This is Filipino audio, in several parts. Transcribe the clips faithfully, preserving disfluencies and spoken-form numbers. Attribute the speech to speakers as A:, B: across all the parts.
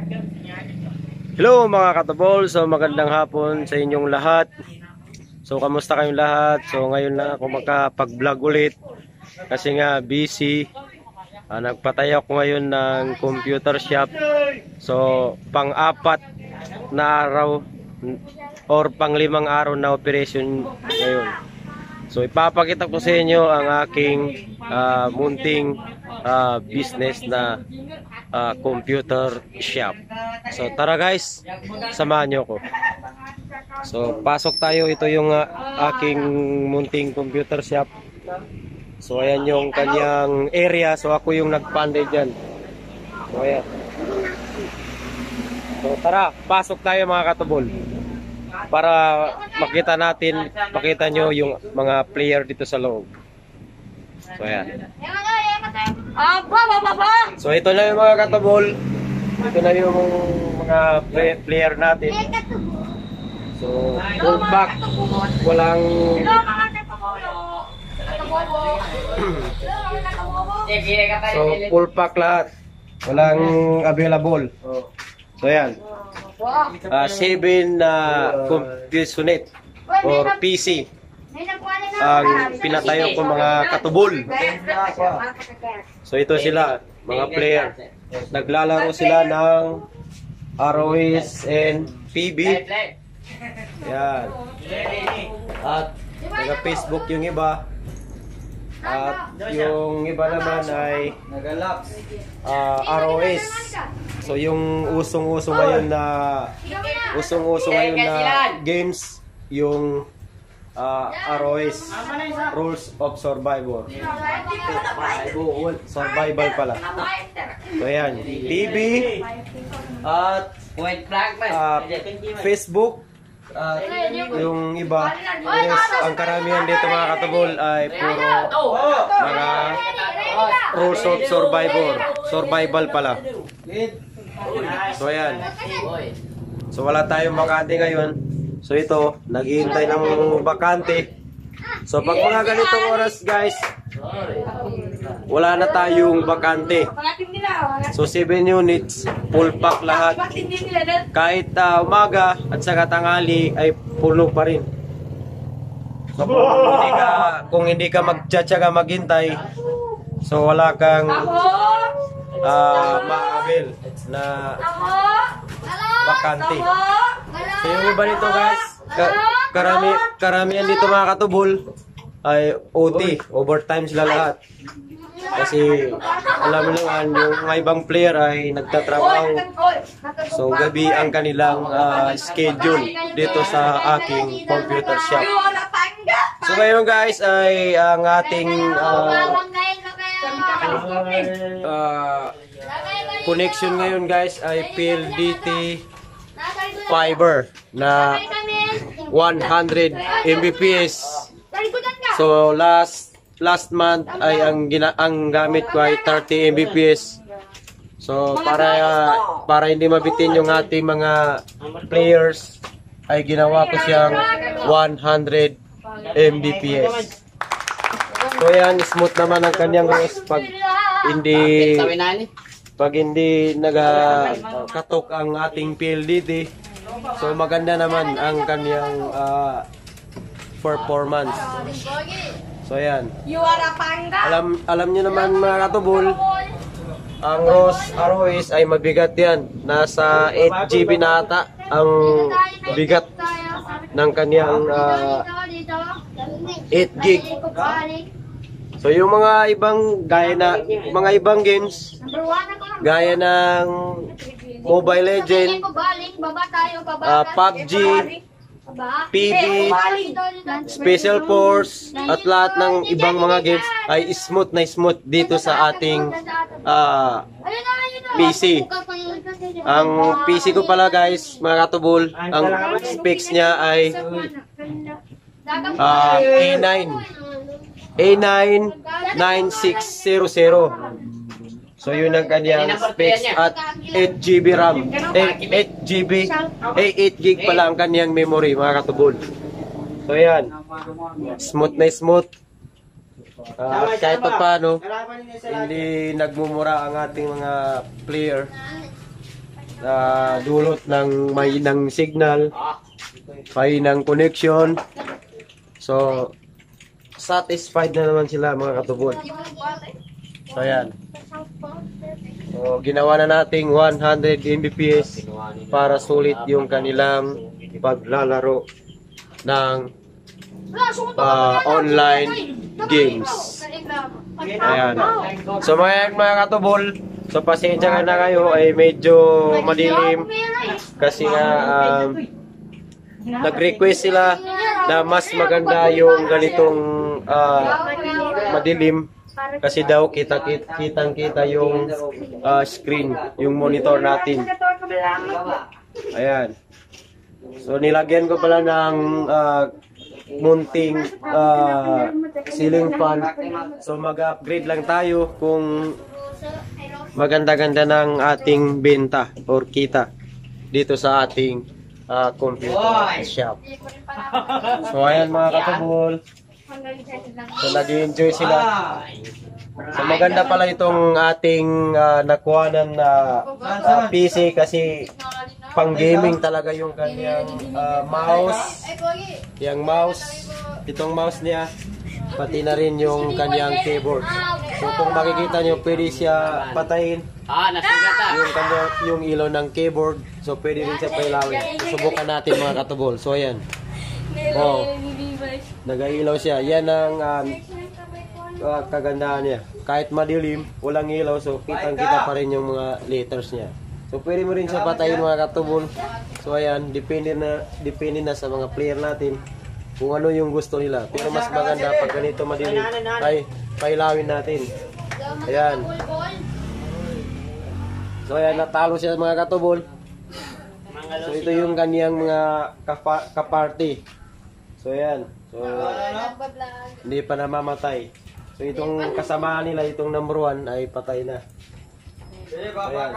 A: Hello mga katubol, so magandang hapon sa inyong lahat. So kamusta kayong lahat? So ngayon lang ako makapag-vlog ulit kasi nga busy. uh, Nagpatay ako ngayon ng computer shop. So pang-apat na araw or pang-limang araw na operation ngayon. So ipapakita ko sa inyo ang aking uh, munting uh, business na uh, computer shop. So tara guys, samahan nyo ko. So pasok tayo, ito yung uh, aking munting computer shop. So ayan yung kanyang area. So ako yung nagpanday dyan. So ayan. So tara, pasok tayo mga katubol, para makita natin, makita nyo yung mga player dito sa loob. So ayan. So ito na yung mga katubol. Ito na yung mga play player natin. So full pack, walang so full pack lahat, walang available. So ayan, uh, seven na uh, computer unit or P C ang pinatayo ko mga katubol. So ito sila mga player, naglalaro sila ng R O S and P B. Yan. At naga Facebook yung iba. At yung iba naman ay uh, R O S. So yung usong-usong ngayon na usong-usong ngayon na games, yung uh, R O S, Rules of Survivor. Survival pala. So yan, T V at uh, Facebook. At yung iba, yes, ang karamihan dito mga katubol ay puro mga Rules of Survivor. Survival pala. So ayan. So wala tayong bakante ngayon. So ito, naghihintay ng bakante. So pag mga ganitong oras guys, wala na tayong bakante. So seven units, full pack lahat. Kahit uh, umaga at saka tanghali ay puno pa rin. So kung hindi ka, kung hindi ka magtsatsaga maghintay, so wala kang uh, ma-avail na bakante. So yung iba nito guys, ka karami karamihan dito mga katubol ay O T, overtime sila lahat. Kasi alam mo naman, yung mga ibang player ay nagtatrabaho. So gabi ang kanilang uh, schedule dito sa aking computer shop. So ngayon guys ay ang ating uh, uh, connection ngayon guys ay P L D T fiber na one hundred megabits per second. So last last month ay ang gina ang gamit ko ay thirty megabits per second. So para uh, para hindi mabitin yung ating mga players ay ginawa ko siyang one hundred megabits per second. So yan, smooth naman ang kanyang rest pag hindi pag hindi nagakatok ang ating P L D T. So maganda naman ang kanyang uh, performance. So ayan. Alam alam niyo naman mga katubol, ang R O S ay mabigat yan. Nasa eight gigabytes na ata ang bigat ng kanyang uh, eight gigabytes. So yung mga ibang gaya na mga ibang games gaya ng Mobile Legends, uh, P U B G, P B, Special Force at lahat ng ibang mga games ay smooth na smooth dito sa ating uh, P C. Ang P C ko pala guys mga katubol, ang specs niya ay uh, A nine A nine nine six zero zero. So yun ang kanyang specs at eight gigabytes RAM. eight gigabytes, eh eight gigabytes pala ang kanyang memory mga katubol. So yan. Smooth na smooth. Uh, kahit pa paano, hindi nagmumura ang ating mga player. uh, dulot ng mahinang signal, mahinang connection. So, satisfied na naman sila mga katubol. So, ayan. So, ginawa na nating one hundred M B P S para sulit yung kanilang paglalaro ng uh, online games. Ayan. So, mga, mga katubol, so pasensya ka na kayo ay medyo madilim kasi nga um, nag-request sila na mas maganda yung ganitong uh, madilim kasi daw kita kitang kita yung uh, screen, yung monitor natin. Ayan. So nilagyan ko pala ng uh, munting uh, ceiling fan. So mag-upgrade lang tayo kung maganda-ganda ng ating benta or kita dito sa ating uh, computer shop. So ayan mga katubol. So nag-enjoy sila. So maganda pala itong ating uh, nakuhanan na uh, P C kasi pang gaming talaga yung kanyang uh, mouse. Yung mouse, itong mouse niya, pati na rin yung kanyang keyboard. So kung makikita nyo, pwede siya patayin. Yung kanyang, yung ilaw ng keyboard. So pwede rin siya pailawin. Subukan natin mga katubol. So ayan. Oh, nag-ilaw siya. Yan ang um, uh, kagandahan niya. Kahit madilim, walang ilaw. So kitang-kita pa rin yung mga letters niya. So pwede mo rin siya patayin mga katubol. So ayan, depende na, depende na sa mga player natin kung ano yung gusto nila. Pero mas maganda pag ganito madilim, ay pailawin natin. Ayan. So ayan, natalo siya mga katubol. So ito yung kaniyang mga kapa kaparty. So ayan. So hindi pa namamatay. So itong kasama nila, itong number one ay patay na. Ayan.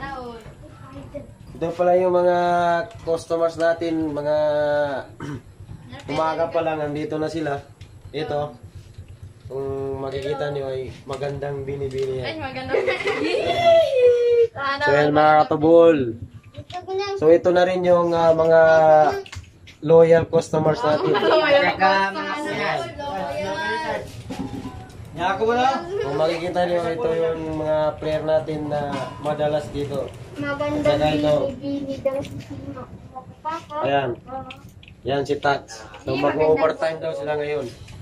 A: Ito pala yung mga customers natin, mga umaga pa lang, nandito na sila. Ito, kung makikita nyo ay magandang binibini yan. So yan mga katubol. So ito na rin yung uh, mga loyal customers natin. Kung makikita nyo, ito yung mga player natin na madalas dito.
B: Magandang
A: Ayan. Yan si Tats. So mag-overtime daw sila ngayon.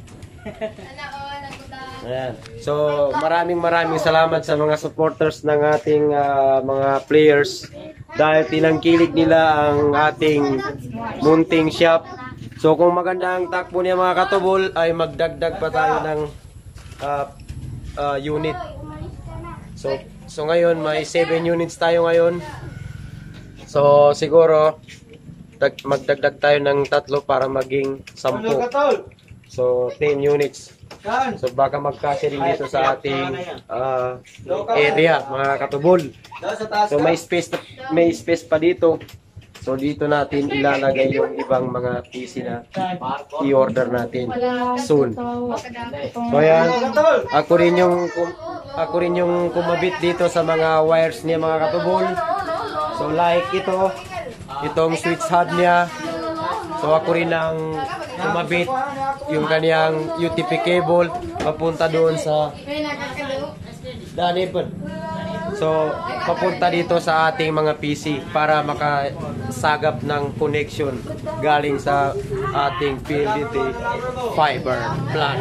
A: Ayan. So maraming maraming salamat sa mga supporters ng ating uh, mga players dahil tinangkilik nila ang ating munting shop. So kung maganda ang takbo niya mga katubol ay magdagdag pa tayo ng uh, uh, unit. So so ngayon may seven units tayo ngayon. So siguro dag magdagdag tayo ng tatlo para maging sampu. So ten units. So baka magkasya rin dito sa ating uh, area mga katubol. So may space may space pa dito. So dito natin ilalagay yung ibang mga P C na i-order natin soon. So ayan, ako rin yung ako rin yung kumabit dito sa mga wires niya mga katubol. So like ito, itong switch hub niya. So ako rin ang kumabit yung kaniyang U T P cable papunta doon sa Danipod. So papunta dito sa ating mga P C para makasagap ng connection galing sa ating P L D T fiber plan.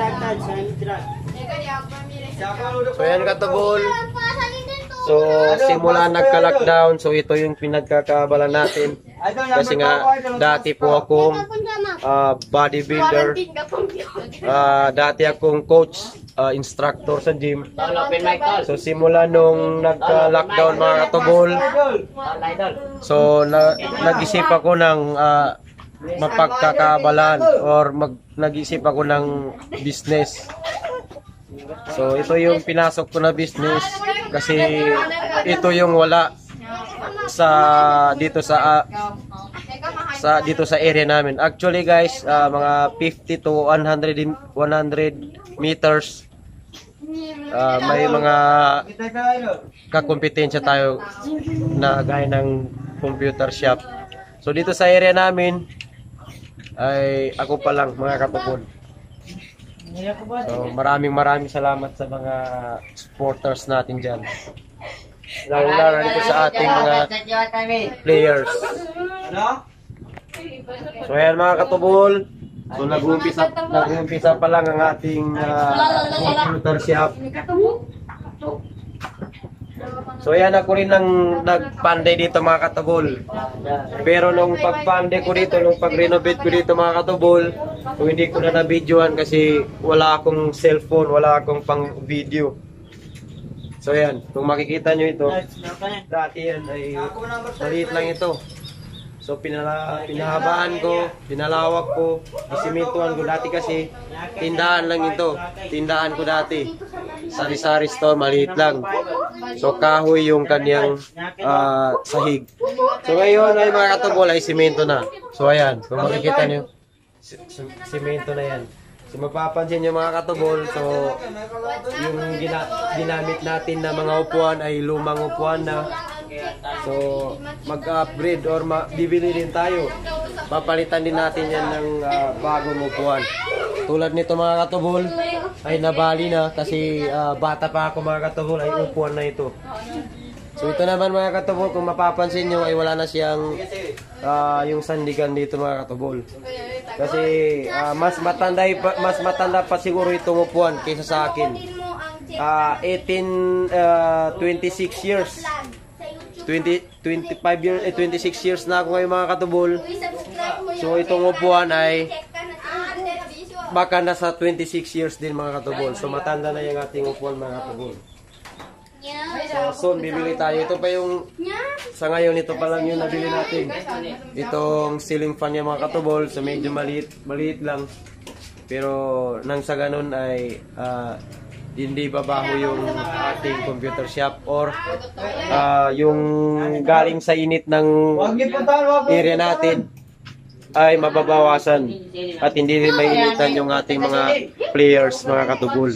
A: So yan katubol. So simula nagka-lockdown, so ito yung pinagkakabala natin. Kasi nga dati po akong uh, bodybuilder, uh, dati akong coach, uh, instructor sa gym. So simula nung nagka-lockdown mga katubol, so na, nag-isip ako ng uh, mapagkakabalan or mag, nag-isip ako ng business. So ito yung pinasok ko na business kasi ito yung wala sa dito sa uh, sa dito sa area namin. Actually guys, uh, mga fifty to one hundred meters ah, may mga kakompetensya tayo na gaya ng computer shop. So dito sa area namin ay ako pa lang mga katubol. So maraming maraming salamat sa mga supporters natin dyan. Lalo-lalo dito sa ating mga players. So ayan mga katubol. So nag-uumpisa nag-uumpisa pa lang ang ating uh, computer shop. So ayan, ako rin ang nagpanday dito mga katubol. Pero nung pagpanday ko dito, nung pag-renovate ko dito mga katubol, so hindi ko na na-videoan kasi wala akong cellphone, wala akong pang video. So ayan, kung makikita nyo ito, dati yan ay maliit lang ito. So pinala, pinahabaan ko, pinalawak ko, isimintuan ko dati kasi tindahan lang ito. Tindahan ko dati. Sari-sari store, maliit lang. So kahoy yung kanyang uh, sahig. So ngayon ay mga katubol ay simento na. So ayan, kung makikita nyo, simento na yan. So mapapansin nyo mga katubol, so yung gina ginamit natin na mga upuan ay lumang upuan na. So mag-upgrade or bibili din tayo. Papalitan din natin yan ng uh, bagong upuan. Tulad nito mga katubol ay nabali na kasi uh, bata pa ako mga katubol ay upuan na ito. So ito naman mga katubol, kung mapapansin nyo ay wala na siyang uh, yung sandigan dito mga katubol. Kasi uh, mas matanda pa, mas matanda pa siguro itong upuan kaysa sa akin. Uh, eighteen, uh, twenty-six years. twenty, twenty-five years, eh, twenty-six years na ako ngayon mga katubol. So itong upuan ay baka nasa twenty-six years din mga katubol. So matanda na yung ating upuan mga katubol. So soon bibili tayo. Ito pa yung sa ngayon, ito pa lang yung nabili natin. Itong ceiling fan niya mga katubol. So medyo maliit, maliit lang. Pero nang sa ganun ay uh, hindi babaho yung ating computer shop or uh, yung galing sa init ng area natin ay mababawasan at hindi rin mainitan yung ating mga players mga katubol.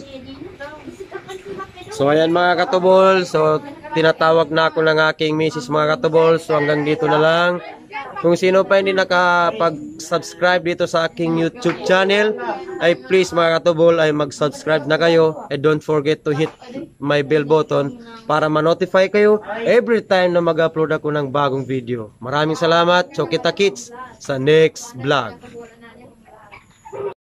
A: So ayan mga katubol, so tinatawag na ako ng aking misis mga katubol. So hanggang dito na lang. Kung sino pa hindi nakapag-subscribe dito sa aking YouTube channel, ay please mga katubol ay mag-subscribe na kayo. And don't forget to hit my bell button para ma-notify kayo every time na mag-upload ako ng bagong video. Maraming salamat. So kita kits sa next vlog.